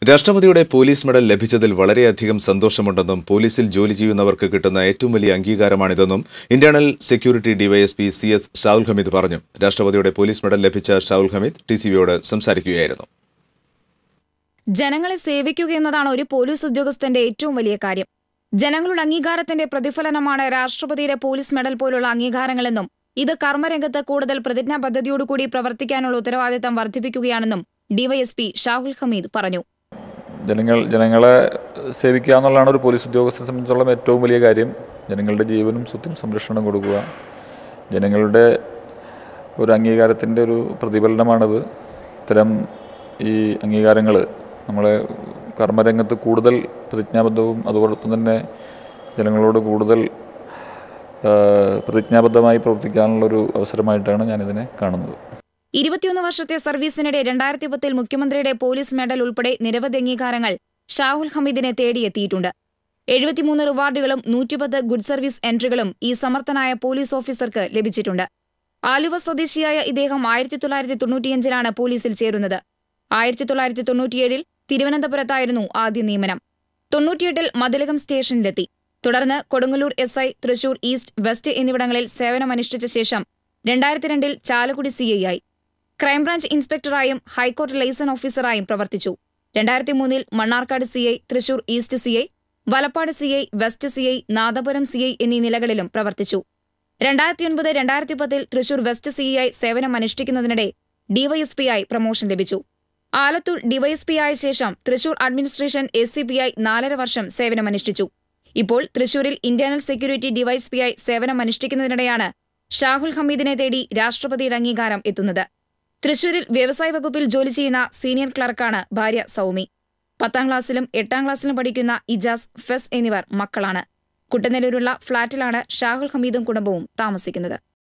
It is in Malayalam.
രാഷ്ട്രപതിയുടെ പോലീസ് മെഡൽ ലഭിച്ചതിൽ വളരെയധികം സന്തോഷമുണ്ടെന്നും പോലീസിൽ ജോലി ചെയ്യുന്നവർക്ക് കിട്ടുന്ന ഏറ്റവും വലിയ അംഗീകാരമാണിതെന്നും internal security DYSP CS Shahul Hameed പറഞ്ഞു. രാഷ്ട്രപതിയുടെ പോലീസ് മെഡൽ ലഭിച്ച ഷാഹുൽ ഹമീദ് TCVയോട് സംസാരിക്കുകയായിരുന്നു. ജനങ്ങളെ സേവിക്കുക എന്നതാണ് ഒരു പോലീസ് ഉദ്യോഗസ്ഥന്റെ ഏറ്റവും വലിയ കാര്യം. ജനങ്ങളുടെ അംഗീകാരത്തിന്റെ പ്രതിഫലനമാണ് രാഷ്ട്രപതിയുടെ പോലീസ് മെഡൽ പോലുള്ള അംഗീകാരങ്ങളെന്നും ഇത് കർമ്മരംഗത്ത് കൂടുതൽ പ്രതിജ്ഞാബദ്ധതയോടുകൂടി പ്രവർത്തിക്കാനുള്ള ഉത്തരവാദിത്തം വർദ്ധിപ്പിക്കുകയാണെന്നും ഡിവൈഎസ്പി ഷാഹുൽ ഹമീദ് പറഞ്ഞു. ജനങ്ങളെ സേവിക്കുക എന്നുള്ളതാണ് ഒരു പോലീസ് ഉദ്യോഗസ്ഥനെ സംബന്ധിച്ചുള്ള ഏറ്റവും വലിയ കാര്യം. ജനങ്ങളുടെ ജീവനും സ്വത്തിനും സംരക്ഷണം കൊടുക്കുക, ജനങ്ങളുടെ ഒരു അംഗീകാരത്തിൻ്റെ ഒരു പ്രതിഫലനമാണിത്. ഇത്തരം ഈ അംഗീകാരങ്ങൾ നമ്മളെ കർമ്മരംഗത്ത് കൂടുതൽ പ്രതിജ്ഞാബദ്ധവും അതോടൊപ്പം തന്നെ ജനങ്ങളോട് കൂടുതൽ പ്രതിജ്ഞാബദ്ധമായി പ്രവർത്തിക്കാനുള്ളൊരു അവസരമായിട്ടാണ് ഞാനിതിനെ കാണുന്നത്. 21 വർഷത്തെ സർവീസിനിടെ 2010 മുഖ്യമന്ത്രിയുടെ പോലീസ് മെഡൽ ഉൾപ്പെടെ നിരവധി അംഗീകാരങ്ങൾ ഷാഹുൽ ഹമീദിനെ തേടിയെത്തിയിട്ടുണ്ട്. 73 റിവാർഡുകളും 110 ഗുഡ് സർവീസ് എൻട്രികളും ഈ സമർത്ഥനായ പോലീസ് ഓഫീസർക്ക് ലഭിച്ചിട്ടുണ്ട്. ആലുവ സ്വദേശിയായ ഇദ്ദേഹം 1995-ലാണ് പോലീസിൽ ചേരുന്നത്. 1997-ൽ തിരുവനന്തപുരത്തായിരുന്നു ആദ്യ നിയമനം. 98-ൽ മതിലകം സ്റ്റേഷനിലെത്തി. തുടർന്ന് Kodungallur SI, Thrissur east, west എന്നിവിടങ്ങളിൽ സേവനമനുഷ്ഠിച്ച ശേഷം 2002-ൽ ചാലക്കുടി CI ആയി. ക്രൈംബ്രാഞ്ച് ഇൻസ്പെക്ടറായും ഹൈക്കോർട്ട് ലൈസൺ ഓഫീസറായും പ്രവർത്തിച്ചു. 2003-ൽ Mannarkkad CI, Thrissur east CI, Valappad CI, west CI, Nadapuram CI എന്നീ നിലകളിലും പ്രവർത്തിച്ചു. 2009-2010-ൽ തൃശൂർ വെസ്റ്റ് CI ആയി സേവനമനുഷ്ഠിക്കുന്നതിനിടെ DYSP ആയി പ്രമോഷൻ ലഭിച്ചു. ആലത്തൂർ DYSP ആയ ശേഷം തൃശൂർ അഡ്മിനിസ്ട്രേഷൻ ACP ആയി 4.5 വർഷം സേവനമനുഷ്ഠിച്ചു. ഇപ്പോൾ തൃശൂരിൽ ഇന്റേണൽ സെക്യൂരിറ്റി ഡിവൈഎസ്പി ആയി സേവനമനുഷ്ഠിക്കുന്നതിനിടെയാണ് ഷാഹുൽ ഹമീദിനെ തേടി രാഷ്ട്രപതിയുടെ അംഗീകാരം എത്തുന്നത്. തൃശൂരിൽ വ്യവസായ വകുപ്പിൽ ജോലി ചെയ്യുന്ന സീനിയർ ക്ലർക്കാണ് ഭാര്യ സൗമി. 10ാം ക്ലാസ്സിലും 8ാം ക്ലാസ്സിലും പഠിക്കുന്ന ഇജാസ്, ഫെസ് എന്നിവർ മക്കളാണ്. കുട്ടനെല്ലൂരുള്ള ഫ്ളാറ്റിലാണ് ഷാഹുൽ ഹമീദും കുടുംബവും താമസിക്കുന്നത്.